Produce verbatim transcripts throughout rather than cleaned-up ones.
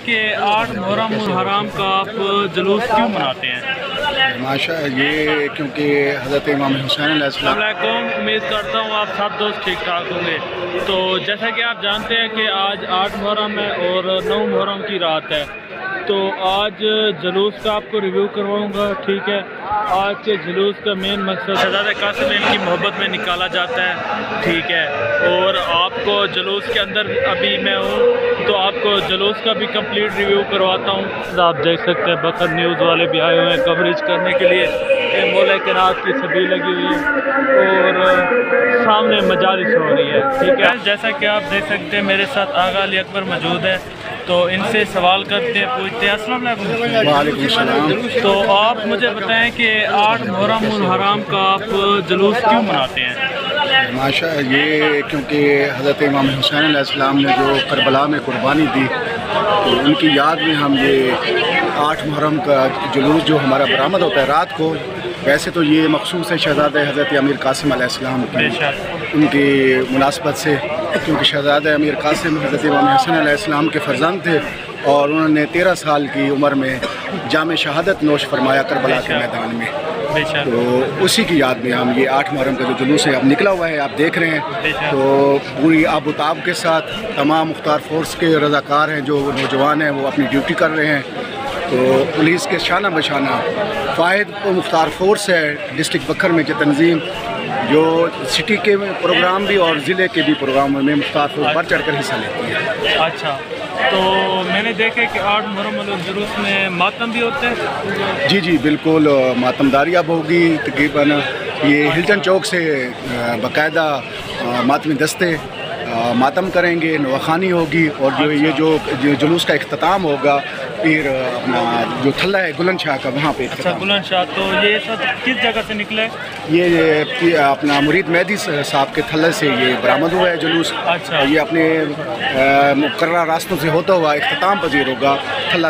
कि आठ मुहर्रम उल हराम का आप जुलूस क्यों मनाते हैं? माशा ये क्योंकि हज़रत इमाम हुसैन अलैहिस्सलाम। उम्मीद करता हूँ आप सब दोस्त ठीक ठाक होंगे। तो जैसा कि आप जानते हैं कि आज आठ मुहर्रम है और नौ मुहर्रम की रात है, तो आज जुलूस का आपको रिव्यू करवाऊंगा। ठीक है, आज के जुलूस का मेन मकसद शहज़ादे कासिम की मोहब्बत में निकाला जाता है। ठीक है, और आपको जुलूस के अंदर अभी मैं हूँ तो आपको जुलूस का भी कंप्लीट रिव्यू करवाता हूँ। आप देख सकते हैं बकर न्यूज़ वाले भी आए हुए हैं कवरेज करने के लिए। मौला किनात की छबी लगी हुई है और सामने मजालिस हो रही है। ठीक है, जैसा कि आप देख सकते हैं मेरे साथ आगा अली अकबर मौजूद है, तो इनसे सवाल करते हैं, पूछते हैं। अस्सलाम वालेकुम सलाम। तो आप मुझे बताएं कि आठ मुहर्रम उल हराम का आप जुलूस क्यों मनाते हैं? माशा ये क्योंकि हज़रत इमाम हुसैन अलैहिस्सलाम ने जो करबला में कुर्बानी दी, तो उनकी याद में हम ये आठ मुहर्रम का जुलूस जो हमारा बरामद होता है रात को, वैसे तो ये मखसूस है शहज़ादे हज़रत अमीर कासिम अलैहिस्सलाम की उनकी मुनासबत से, क्योंकि शहज़ादे अमीर कासिम हज़रत इमाम हुसैन अलैहिस्सलाम के फ़र्जंद थे और उन्होंने तेरह साल की उम्र में जाम शहादत नोश फरमाया करबला के मैदान में। तो उसी की याद में हम ये आठ मुहर्रम का जो जुलूस है अब निकला हुआ है, आप देख रहे हैं। तो पूरी आबोताब के साथ तमाम मुख्तार फोर्स के रज़ाकार हैं, जो नौजवान हैं वो अपनी ड्यूटी कर रहे हैं। तो पुलिस के शाना बशाना फ़ाहिद और मुख्तार फोर्स है डिस्ट्रिक्ट बकर में जो तंजीम, जो सिटी के प्रोग्राम भी और ज़िले के भी प्रोग्रामों में मुख्तार फोर्स बढ़ चढ़ कर हिस्सा लेती है। अच्छा, तो मैंने देखा कि आठ मुहर्रम जुलूस में मातम भी होते हैं? जी जी बिल्कुल, मातमदारी अब होगी तकरीबन। ये हिल्टन चौक से बाकायदा मातमी दस्ते मातम करेंगे, नवाखानी होगी और जो ये जो, जो जुलूस का इख्तिताम होगा फिर अपना जो थल्ला है बुलंद शाह का, वहाँ पे। अच्छा, बुलंद शाह। तो ये सब किस जगह से निकला है? ये, ये अपना मुरीद मेहदी साहब के थल्ले से ये बरामद हुआ है जुलूस। अच्छा, ये अपने मुकर्ररा रास्तों से होता हुआ इख्तिताम पजीर होगा थल्ला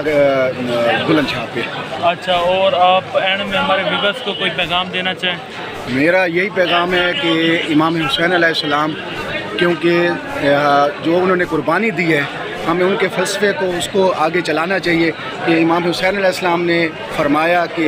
बुलंद शाह पे। अच्छा, और आप एंड में हमारे व्यूअर्स को कोई पैगाम देना चाहें? मेरा यही पैगाम है कि इमाम हुसैन अलैहिस्सलाम, क्योंकि जो उन्होंने कुर्बानी दी है, हमें उनके फ़लसफ़े को उसको आगे चलाना चाहिए कि इमाम हुसैन अलैहिस्सलाम ने फरमाया कि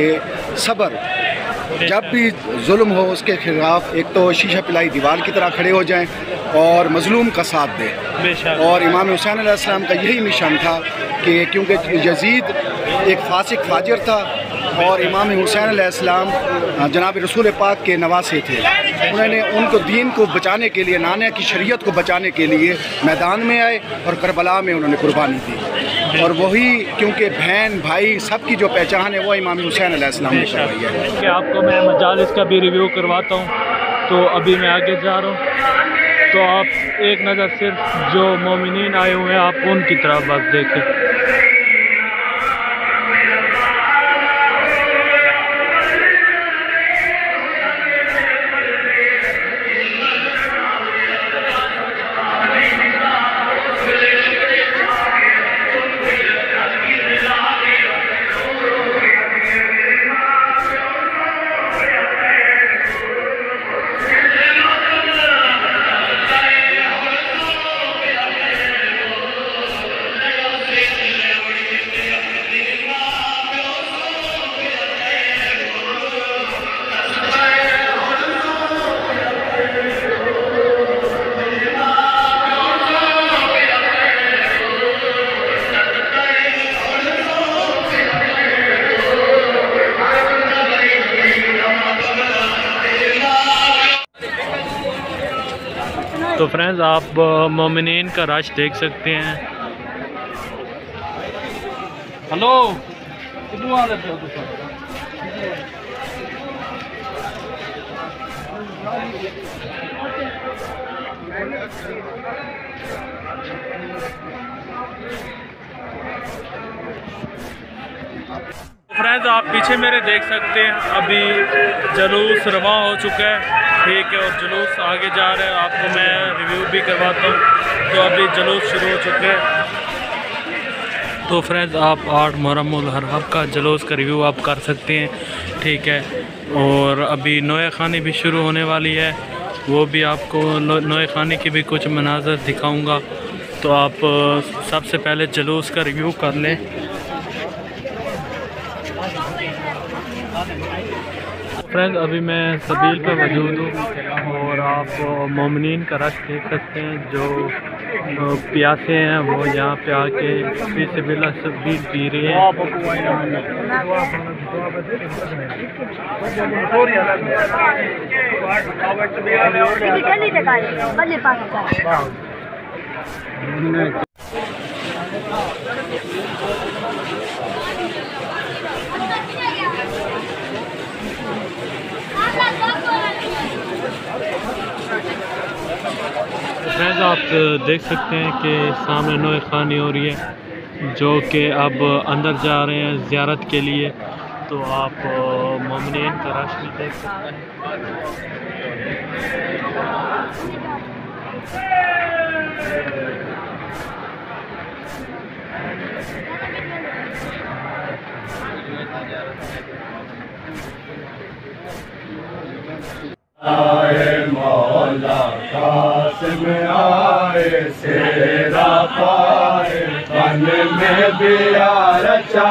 सब्र, जब भी जुल्म हो उसके ख़िलाफ़ एक तो शीशा पिलाई दीवार की तरह खड़े हो जाएं और मज़लूम का साथ दें। और इमाम हुसैन अलैहिस्सलाम का यही मिशन था कि क्योंकि यजीद एक फासिक फाजिर था और इमाम हुसैन अलैहिस्सलाम जनाब रसूल पाक के नवासे थे, उन्होंने उनको दीन को बचाने के लिए, नाना की शरीयत को बचाने के लिए मैदान में आए और करबला में उन्होंने कुर्बानी दी। और वही क्योंकि बहन भाई सबकी जो पहचान है वो इमाम हुसैन अलैहिस्सलाम ने करवाई है। कि आपको मैं मजालिस का भी रिव्यू करवाता हूँ, तो अभी मैं आगे जा रहा हूँ, तो आप एक नज़र सिर्फ जो मोमिनीन आए हुए हैं आप उनकी तरफ बस देखें। तो फ्रेंड्स, आप मोमिनीन का रश देख सकते हैं। हेलो, फ्रेंड्स, आप पीछे मेरे देख सकते हैं अभी जुलूस रवा हो चुका है। ठीक है, और जुलूस आगे जा रहा है, आपको मैं रिव्यू भी करवाता हूँ। तो अभी जुलूस शुरू हो चुके हैं। तो फ्रेंड्स, आप आठ मुहर्रम उल हराम का जुलूस का रिव्यू आप कर सकते हैं। ठीक है, और अभी नोए खानी भी शुरू होने वाली है, वो भी आपको नोए खानी के भी कुछ मनाज़र दिखाऊंगा। तो आप सबसे पहले जुलूस का रिव्यू कर लें। फ्रेंड्स, अभी मैं सबील पर मौजूद हूँ और आप मोमिनीन का रश देख सकते हैं। जो प्यासे हैं वो यहाँ पे आके फी सबिलिल्लाह सबील पी रहे हैं। फ्रेंड्स, आप देख सकते हैं कि सामने नोए खानी हो रही है, जो कि अब अंदर जा रहे हैं ज़ियारत के लिए। तो आप मोमिनीन का रश भी देख सकते हैं। आए मौला कासिम आए सेरा पाए वन में बियार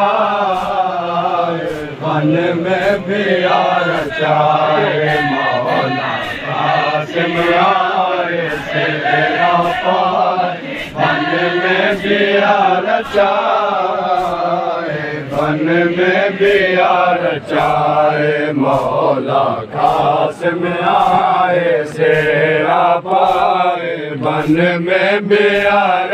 चाए वन में बियार चाए मौला कासिम आए सेरा पाए वन में बियार चाए वन में बियार चाए मौला कासिम आए सेरा पाए वन में बियार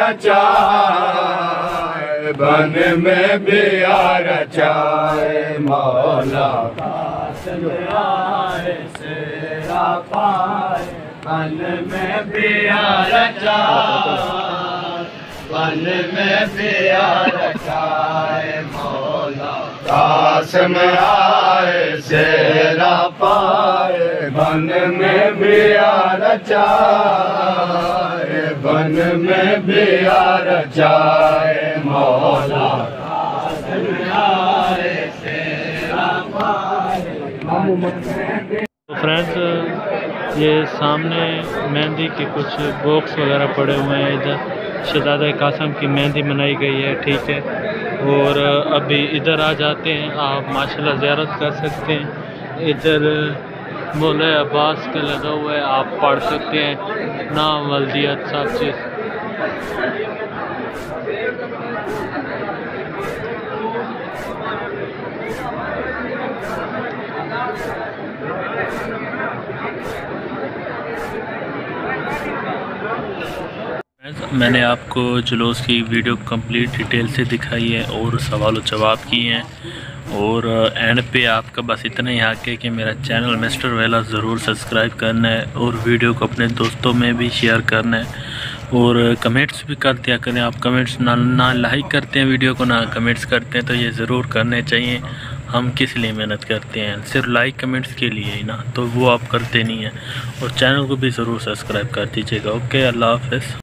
चाए वन में बियार चाए मौला कासिम आए सेरा पाए वन में बियार चाए वन में बियार चाए मौला कासिम आए सेरा पाए वन में बियार चाए वन में बियार चाए मौला कासिम आए सेरा पाए। तो फ्रेंड्स, ये सामने मेहंदी के कुछ बॉक्स वगैरह पड़े हुए हैं। इधर शहजादा कासिम की मेहंदी मनाई गई है, ठीक है। और अभी इधर आ जाते हैं, आप माशाल्लाह ज़ियारत कर सकते हैं। इधर मौला अब्बास का लगा हुआ है, आप पढ़ सकते हैं नाम वल्दियत सब चीज़। मैंने आपको जुलूस की वीडियो कंप्लीट डिटेल से दिखाई है और सवाल जवाब किए हैं। और एंड पे आपका बस इतना ही हक है कि मेरा चैनल मिस्टर वेला ज़रूर सब्सक्राइब करना है और वीडियो को अपने दोस्तों में भी शेयर करना है। और कमेंट्स भी कर दिया करें। आप कमेंट्स ना ना लाइक करते हैं वीडियो को, ना कमेंट्स करते हैं, तो ये ज़रूर करने चाहिए। हम किस लिए मेहनत करते हैं, सिर्फ लाइक कमेंट्स के लिए ही ना, तो वो आप करते नहीं हैं। और चैनल को भी ज़रूर सब्सक्राइब कर दीजिएगा। ओके, अल्लाह हाफ़िज़।